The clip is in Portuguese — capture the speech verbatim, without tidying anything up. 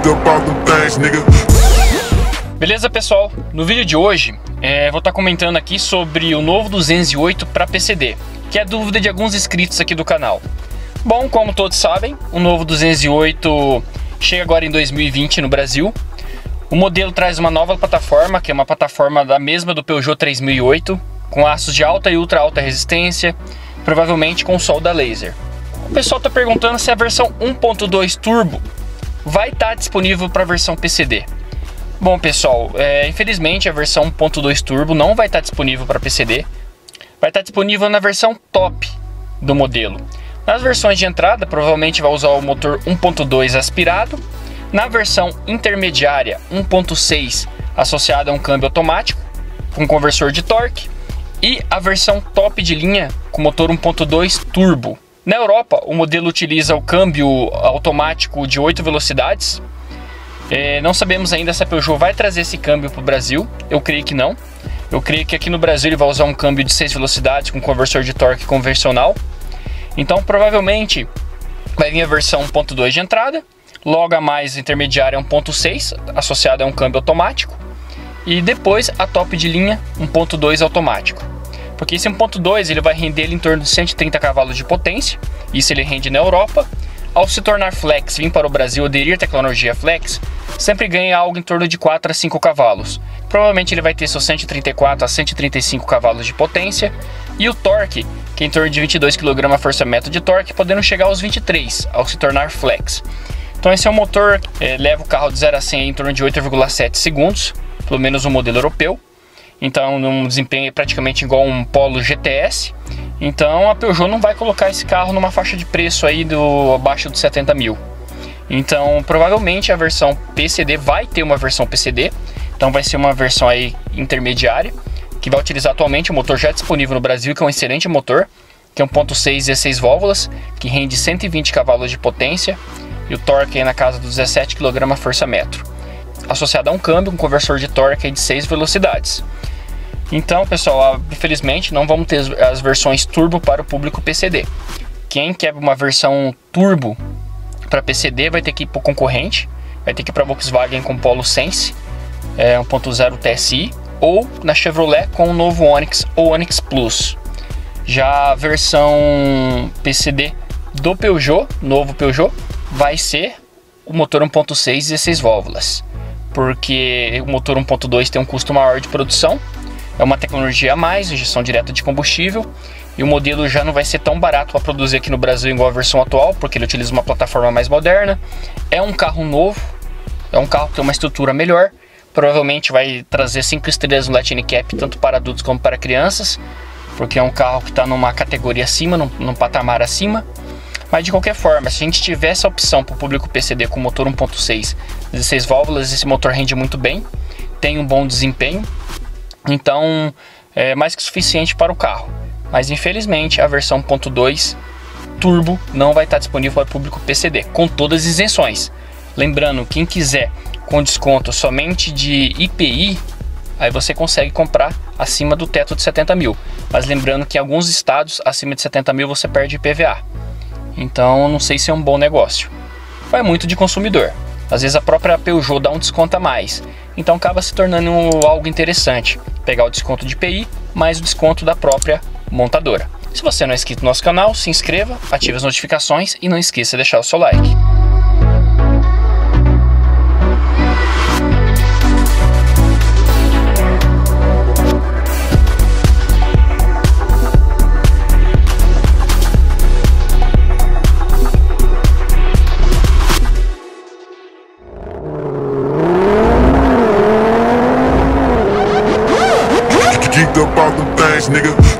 Beleza, pessoal? No vídeo de hoje é, vou estar comentando aqui sobre o novo duzentos e oito para P C D, que é dúvida de alguns inscritos aqui do canal. Bom, como todos sabem, o novo duzentos e oito chega agora em dois mil e vinte no Brasil. O modelo traz uma nova plataforma, que é uma plataforma da mesma do Peugeot três mil e oito, com aços de alta e ultra alta resistência, provavelmente com solda laser. O pessoal está perguntando se a versão um ponto dois Turbo vai estar disponível para a versão P C D. Bom, pessoal, é, infelizmente a versão um ponto dois Turbo não vai estar disponível para P C D. Vai estar disponível na versão top do modelo. Nas versões de entrada, provavelmente vai usar o motor um ponto dois aspirado. Na versão intermediária, um ponto seis associado a um câmbio automático com conversor de torque. E a versão top de linha com motor um ponto dois turbo. Na Europa, o modelo utiliza o câmbio automático de oito velocidades. É, não sabemos ainda se a Peugeot vai trazer esse câmbio para o Brasil. Eu creio que não. Eu creio que aqui no Brasil ele vai usar um câmbio de seis velocidades com conversor de torque convencional. Então provavelmente vai vir a versão um ponto dois de entrada. Logo a mais intermediária um ponto seis associada a um câmbio automático. E depois a top de linha um ponto dois automático. Porque esse um ponto dois ele vai render ele em torno de cento e trinta cavalos de potência. Isso ele rende na Europa. Ao se tornar flex, vir para o Brasil, aderir à tecnologia flex, sempre ganha algo em torno de quatro a cinco cavalos. Provavelmente ele vai ter seus cento e trinta e quatro a cento e trinta e cinco cavalos de potência. E o torque, que é em torno de vinte e dois quilos-força-metro de torque, podendo chegar aos vinte e três ao se tornar flex. Então esse é um motor que é, leva o carro de zero a cem em torno de oito vírgula sete segundos, pelo menos o modelo europeu. Então um desempenho é praticamente igual a um Polo G T S. Então a Peugeot não vai colocar esse carro numa faixa de preço aí do abaixo dos setenta mil. Então provavelmente a versão P C D vai ter uma versão P C D. Então vai ser uma versão aí intermediária, que vai utilizar atualmente o motor já disponível no Brasil, que é um excelente motor, que é um ponto seis dezesseis válvulas, que rende cento e vinte cavalos de potência e o torque é na casa dos dezessete quilos-força-metro, associado a um câmbio com conversor de torque de seis velocidades. Então, pessoal, infelizmente não vamos ter as versões turbo para o público P C D. Quem quer uma versão turbo para P C D vai ter que ir para o concorrente, vai ter que ir para a Volkswagen com Polo Sense é, um ponto zero T S I, ou na Chevrolet com o novo Onix ou Onix Plus. Já a versão P C D do Peugeot, novo Peugeot, vai ser o motor um ponto seis dezesseis válvulas, porque o motor um ponto dois tem um custo maior de produção. É uma tecnologia a mais, injeção direta de combustível, e o modelo já não vai ser tão barato para produzir aqui no Brasil igual a versão atual, porque ele utiliza uma plataforma mais moderna. É um carro novo, é um carro que tem uma estrutura melhor, provavelmente vai trazer cinco estrelas no Latin Cap, tanto para adultos como para crianças, porque é um carro que está numa categoria acima, num, num patamar acima. Mas de qualquer forma, se a gente tivesse a opção para o público P C D com motor um ponto seis dezesseis válvulas, esse motor rende muito bem, tem um bom desempenho. Então é mais que suficiente para o carro. Mas infelizmente a versão um ponto dois Turbo não vai estar disponível para o público P C D, com todas as isenções. Lembrando, quem quiser com desconto somente de I P I, aí você consegue comprar acima do teto de setenta mil. Mas lembrando que em alguns estados acima de setenta mil você perde I P V A. Então não sei se é um bom negócio. Vai muito de consumidor. Às vezes a própria Peugeot dá um desconto a mais. Então acaba se tornando algo interessante. Pegar o desconto de I P I mais o desconto da própria montadora. Se você não é inscrito no nosso canal, se inscreva, ative as notificações e não esqueça de deixar o seu like. Geeked up all them things, nigga.